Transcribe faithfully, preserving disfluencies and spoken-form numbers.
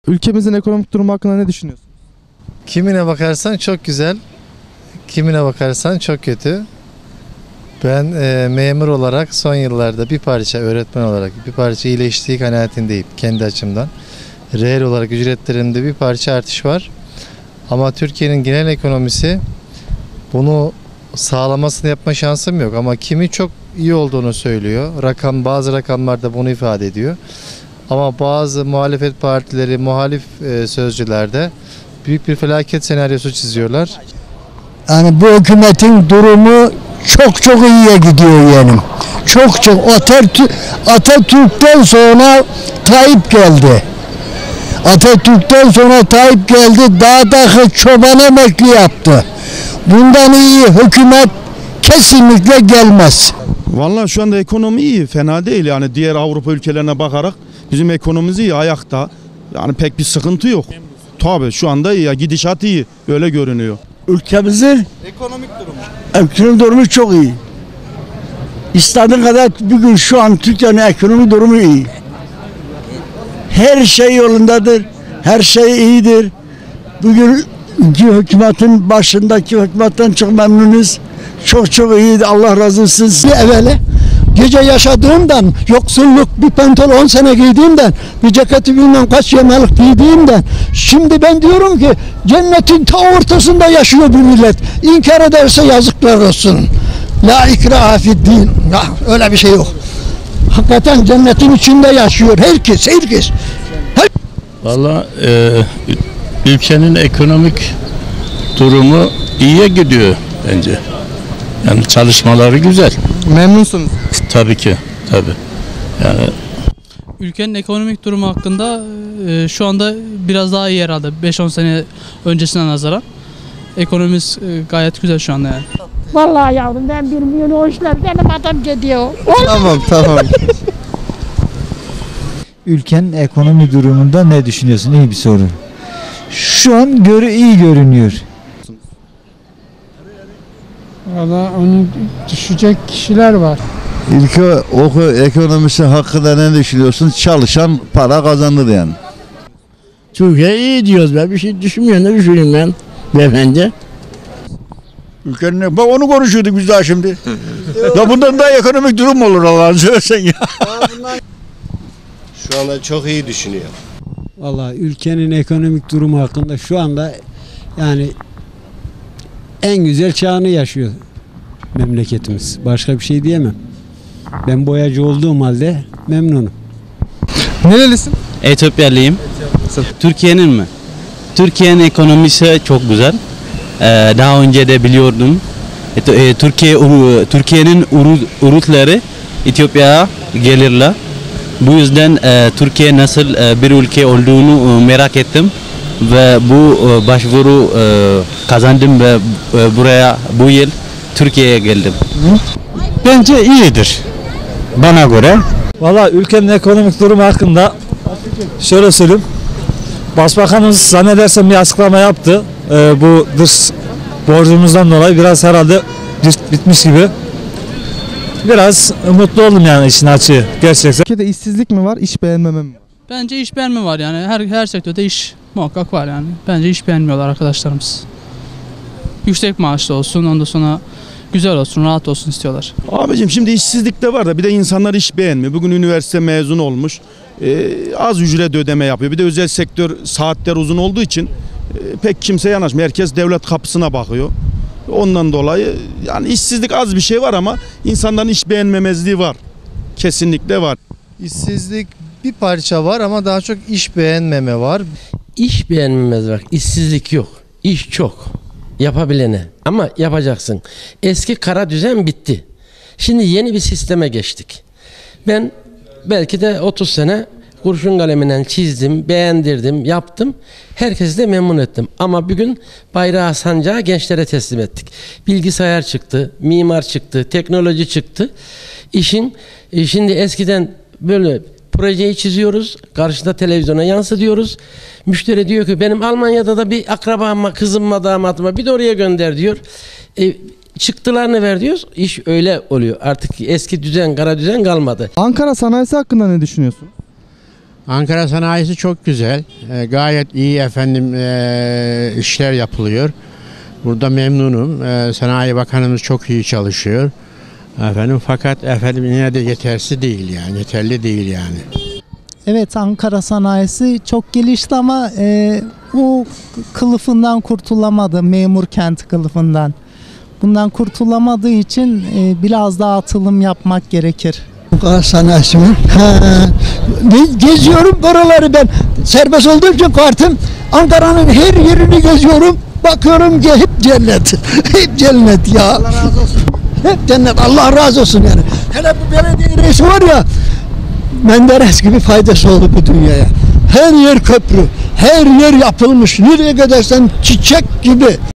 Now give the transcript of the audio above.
Ülkemizin ekonomik durumu hakkında ne düşünüyorsun? Kimine bakarsan çok güzel, kimine bakarsan çok kötü. Ben e, memur olarak son yıllarda bir parça, öğretmen olarak bir parça iyileştiği kanaatindeyim kendi açımdan. Reel olarak ücretlerinde bir parça artış var. Ama Türkiye'nin genel ekonomisi bunu sağlamasını yapma şansım yok. Ama kimi çok iyi olduğunu söylüyor. Rakam, bazı rakamlar da bunu ifade ediyor. Ama bazı muhalefet partileri, muhalif e, sözcüler de büyük bir felaket senaryosu çiziyorlar. Yani bu hükümetin durumu çok çok iyiye gidiyor yeğenim. Çok çok. Atatürk, Atatürk'ten sonra Tayyip geldi. Atatürk'ten sonra Tayyip geldi. Dağdaki çoban emekli yaptı. Bundan iyi hükümet kesinlikle gelmez. Vallahi şu anda ekonomi iyi, fena değil. Yani diğer Avrupa ülkelerine bakarak bizim ekonomimiz iyi, ayakta. Yani pek bir sıkıntı yok. Tabii şu anda iyi, ya gidişat iyi, öyle görünüyor. Ülkemizin Ekonomik durumu. ekonomik durumu çok iyi. İstediğin kadar bugün şu an Türkiye'nin ekonomik durumu iyi. Her şey yolundadır, her şey iyidir. Bugün hükümetin başındaki hükümetten çok memnunuz. Çok çok iyiydi, Allah razı olsun. Evvela gece yaşadığımdan, yoksulluk, bir pantolon sene giydiğimden, bir ceketi bilmem kaç yemelik giydiğimden, şimdi ben diyorum ki cennetin ta ortasında yaşıyor bir millet. İnkar ederse yazıklar olsun. La ikraha fiddin. Ya, öyle bir şey yok. Hakikaten cennetin içinde yaşıyor herkes, herkes. Her... Vallahi e, ülkenin ekonomik durumu iyiye gidiyor bence. Yani çalışmaları güzel. Memnunsunuz. Tabii ki, tabii. Yani Ülkenin ekonomik durumu hakkında e, şu anda biraz daha iyi herhalde. beş on sene öncesine nazaran. Ekonomimiz e, gayet güzel şu anda yani. Vallahi yavrum ben bilmiyorum o işler benim adam gidiyor. Tamam tamam. Ülkenin ekonomi durumunda ne düşünüyorsun? İyi bir soru. Şu an görü iyi görünüyor. Valla onu düşecek kişiler var. Ülke oku ekonomisi hakkında ne düşünüyorsun? Çalışan para kazanır yani. Türkiye iyi diyoruz ben, bir şey düşünmüyorum, ne düşüneyim ben beyefendi. Ülkenin, bak onu konuşuyorduk biz daha şimdi. Ya bundan daha ekonomik durum mu olur Allah'ını seversen ya. Şu anda çok iyi düşünüyor. Vallahi ülkenin ekonomik durumu hakkında şu anda yani en güzel çağını yaşıyor memleketimiz. Başka bir şey diyemem. Ben boyacı olduğum halde memnunum. Nerelisin? Etiyopyalıyım. Türkiye'nin mi? Türkiye'nin ekonomisi çok güzel. Ee, daha önce de biliyordum. E, Türkiye Türkiye'nin urutları Etiyopya'ya gelirler. Bu yüzden e, Türkiye nasıl e, bir ülke olduğunu e, merak ettim ve bu e, başvuru e, kazandım ve e, buraya bu yıl Türkiye'ye geldim. Bence iyidir. Bana göre. Valla ülkenin ekonomik durumu hakkında şöyle söyleyeyim. Başbakanımız zannedersem bir açıklama yaptı. Ee, bu dış borcumuzdan dolayı biraz herhalde bitmiş gibi. Biraz mutlu oldum yani işin açığı gerçekten. Ülkede işsizlik mi var, iş beğenmeme mi var? Bence iş beğenme var yani. Her her sektörde iş muhakkak var yani. Bence iş beğenmiyorlar arkadaşlarımız. Yüksek maaşlı olsun, ondan sonra güzel olsun, rahat olsun istiyorlar. Abicim şimdi işsizlik de var da bir de insanlar iş beğenmiyor. Bugün üniversite mezunu olmuş, e, az ücret ödeme yapıyor. Bir de özel sektör saatler uzun olduğu için e, pek kimse yanaşmıyor. Herkes devlet kapısına bakıyor. Ondan dolayı yani işsizlik az bir şey var ama insanların iş beğenmemezliği var. Kesinlikle var. İşsizlik bir parça var ama daha çok iş beğenmeme var. İş beğenmemez var, işsizlik yok. İş çok. Yapabilene ama yapacaksın. Eski kara düzen bitti. Şimdi yeni bir sisteme geçtik. Ben belki de otuz sene kurşun kaleminden çizdim, beğendirdim, yaptım. Herkesi de memnun ettim. Ama bugün bayrağı sancağı gençlere teslim ettik. Bilgisayar çıktı, mimar çıktı, teknoloji çıktı. İşin şimdi eskiden böyle projeyi çiziyoruz, karşıda televizyona yansıtıyoruz. Müşteri diyor ki benim Almanya'da da bir akrabama, kızımma, damatıma bir de oraya gönder diyor. E, çıktılarını ver diyoruz. İş öyle oluyor. Artık eski düzen, kara düzen kalmadı. Ankara sanayisi hakkında ne düşünüyorsun? Ankara sanayisi çok güzel. E, gayet iyi efendim e, işler yapılıyor. Burada memnunum. E, Sanayi Bakanımız çok iyi çalışıyor. Efendim fakat efendim yine de yetersiz değil yani. Yeterli değil yani. Evet, Ankara sanayisi çok gelişti ama e, o kılıfından kurtulamadı, memur kenti kılıfından. Bundan kurtulamadığı için e, biraz daha atılım yapmak gerekir. Ankara sanayisi mi? Geziyorum oraları ben. Serbest olduğum için kartım. Ankara'nın her yerini geziyorum. Bakıyorum ki hep cennet. Hep cennet ya. Allah razı olsun. Hep cennet. Allah razı olsun yani. Hele bu belediye reisi var ya, Menderes gibi faydası oldu bu dünyaya. Her yer köprü, her yer yapılmış. Nereye gidersen çiçek gibi.